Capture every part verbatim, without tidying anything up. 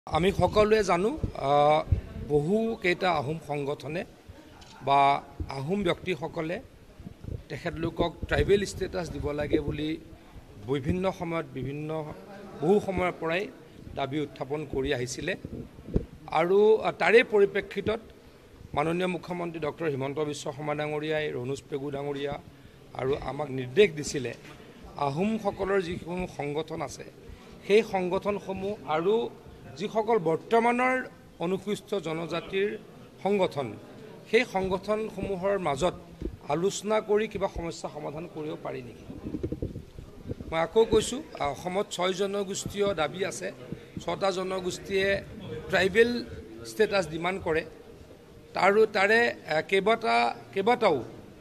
আমি সকলোৱে জানো বহু কেইটা আহোম সংগঠনে বা আহোম ব্যক্তিসকলে তেখেতলোকক ট্ৰাইবেল ষ্টেটাছ দিব লাগে বুলি বিভিন্ন সময়ত বিভিন্ন বহু সময়ৰ পৰাই দাবী উত্থাপন কৰি আহিছিলে আৰু তাৰে পৰিপ্ৰেক্ষিতত মাননীয় মুখ্যমন্ত্ৰী ডক্টৰ হিমন্ত বিশ্ব শৰ্মা ডাঙৰীয়াই ৰণোজ পেগু ডাঙৰীয়া আৰু আমাক নিৰ্দেশ দিছিলে আহোমসকলৰ যিসমূহ সংগঠন আছে সেই সংগঠনসমূহ আৰু যিসকল বৰ্তমানৰ অনুসূচিত জনজাতিৰ সংগঠন সেই সংগঠনসমূহৰ মাজত আলোচনা কৰি কিবা সমস্যা সমাধান কৰিব পাৰি নেকি মই আকৌ কৈছোঁ অসমত ছয় জনগোষ্ঠীয় দাবী আছে ছটা জনগোষ্ঠীয়ে ট্ৰাইবেল ষ্টেটাছ ডিমাণ্ড কৰে আৰু তাৰে কেইবাটা কেইবাটাও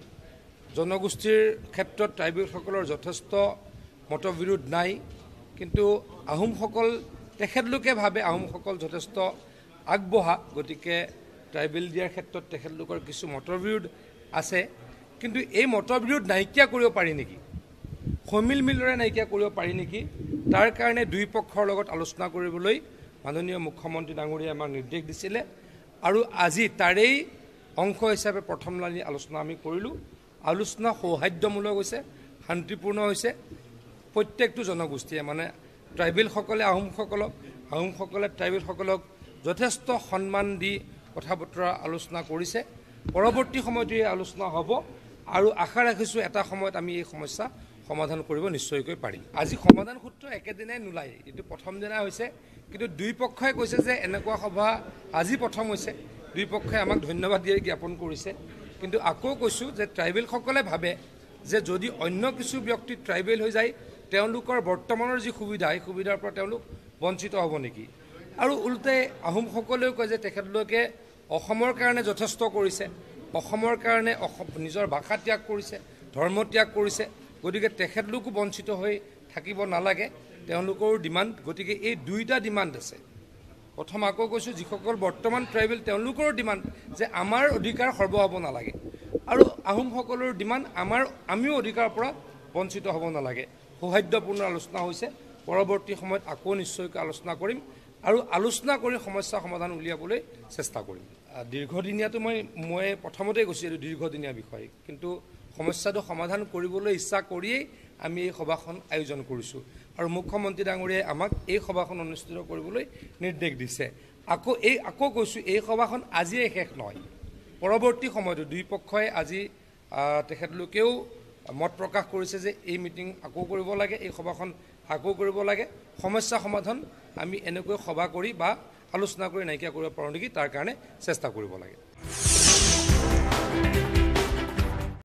জনগোষ্ঠীৰ ক্ষেত্ৰত ট্ৰাইবেলসকলৰ যথেষ্ট মতবিৰোধ নাই কিন্তু আহোমসকল তেখেতলোকে ভাবে আহোমসকল যথেষ্ট আগবঢ়া গতিকে ট্ৰাইবেল দিয়াৰ ক্ষেত্ৰত তেখেতলোকৰ কিছু মতবিৰোধ আছে কিন্তু এই মতবিৰোধ নাইকিয়া কৰিব পাৰি নেকি সমিল মিলৰে নাইকিয়া কৰিব পাৰি নেকি তাৰ কাৰণে দুই পক্ষৰ লগত আলোচনা কৰিবলৈ মাননীয় মুখ্যমন্ত্ৰী ডাঙৰীয়াই আমাক নিৰ্দেশ দিছিলে আৰু আজি তাৰেই অংশ হিচাপে প্ৰথমলানি আলোচনা আমি কৰিলোঁ আলোচনা সৌহাৰ্দ্যমূলক হৈছে শান্তিপূৰ্ণ হৈছে প্ৰত্যেকটো জনগোষ্ঠীয়ে মানে ট্ৰাইবেলসকলে আহোমসকলক আহোমসকলে ট্ৰাইবেলসকলক যথেষ্ট সন্মান দি কথা বতৰা আলোচনা কৰিছে পৰৱৰ্তী সময়ত এই আলোচনা হ'ব আৰু আশা ৰাখিছোঁ এটা সময়ত আমি এই সমস্যা সমাধান কৰিব নিশ্চয়কৈ পাৰিম আজি সমাধান সূত্ৰ একেদিনাই নোলায় এইটো প্ৰথম দিনা হৈছে কিন্তু দুই পক্ষই কৈছে যে এনেকুৱা সভা আজি প্ৰথম হৈছে দুই পক্ষই আমাক ধন্যবাদ দিয়ে জ্ঞাপন কৰিছে কিন্তু আকৌ কৈছোঁ যে ট্ৰাইবেলসকলে ভাবে যে যদি অন্য কিছু ব্যক্তি ট্ৰাইবেল হৈ যায় তেওঁলোকৰ বৰ্তমানৰ যি সুবিধা এই সুবিধাৰ পৰা তেওঁলোক বঞ্চিত হ'ব নেকি আৰু উল্টে আহোমসকলেও কয় যে তেখেতলোকে অসমৰ কাৰণে যথেষ্ট কৰিছে অসমৰ কাৰণে নিজৰ ভাষা ত্যাগ কৰিছে ধৰ্ম ত্যাগ কৰিছে গতিকে তেখেতলোকো বঞ্চিত হৈ থাকিব নালাগে তেওঁলোকৰ ডিমাণ্ড গতিকে এই দুইটা ডিমাণ্ড আছে প্ৰথম আকৌ কৈছোঁ যিসকল বৰ্তমান ট্ৰাইবেল তেওঁলোকৰ ডিমাণ্ড যে আমাৰ অধিকাৰ সৰ্ব হ'ব নালাগে আৰু আহোমসকলৰ ডিমাণ্ড আমাৰ আমিও অধিকাৰৰ পৰা বঞ্চিত হ'ব নালাগে সৌহাৰ্দ্যপূৰ্ণ আলোচনা হৈছে পৰৱৰ্তী সময়ত আকৌ নিশ্চয়কৈ আলোচনা কৰিম আৰু আলোচনা কৰি সমস্যা সমাধান উলিয়াবলৈ চেষ্টা কৰিম দীৰ্ঘদিনীয়াটো মই মই প্ৰথমতেই কৈছোঁ এইটো দীৰ্ঘদিনীয়া বিষয় কিন্তু সমস্যাটো সমাধান কৰিবলৈ ইচ্ছা কৰিয়েই আমি এই সভাখন আয়োজন কৰিছোঁ আৰু মুখ্যমন্ত্ৰী ডাঙৰীয়াই আমাক এই সভাখন অনুষ্ঠিত কৰিবলৈ নিৰ্দেশ দিছে আকৌ এই আকৌ কৈছোঁ এই সভাখন আজিয়ে শেষ নহয় পৰৱৰ্তী সময়তো দুই পক্ষই আজি তেখেতলোকেও মত প্ৰকাশ কৰিছে যে এই মিটিং আকৌ কৰিব লাগে এই সভাখন আকৌ কৰিব লাগে সমস্যা সমাধান আমি এনেকৈ সভা কৰি বা আলোচনা কৰি নাইকিয়া কৰিব পাৰোঁ নেকি তাৰ কাৰণে চেষ্টা কৰিব লাগে।